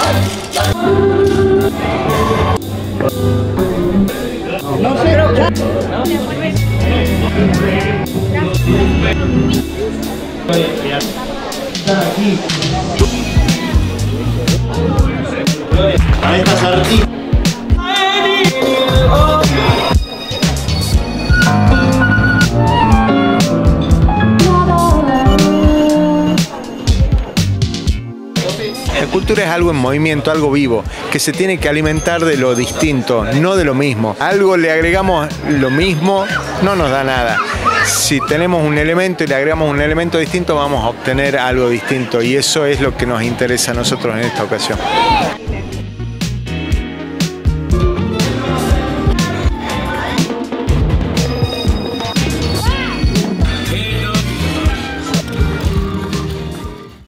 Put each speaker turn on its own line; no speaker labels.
No sé. Aquí. Abejas artistas.
La cultura es algo en movimiento, algo vivo, que se tiene que alimentar de lo distinto, no de lo mismo. Algo le agregamos lo mismo, no nos da nada. Si tenemos un elemento y le agregamos un elemento distinto, vamos a obtener algo distinto, y eso es lo que nos interesa a nosotros en esta ocasión.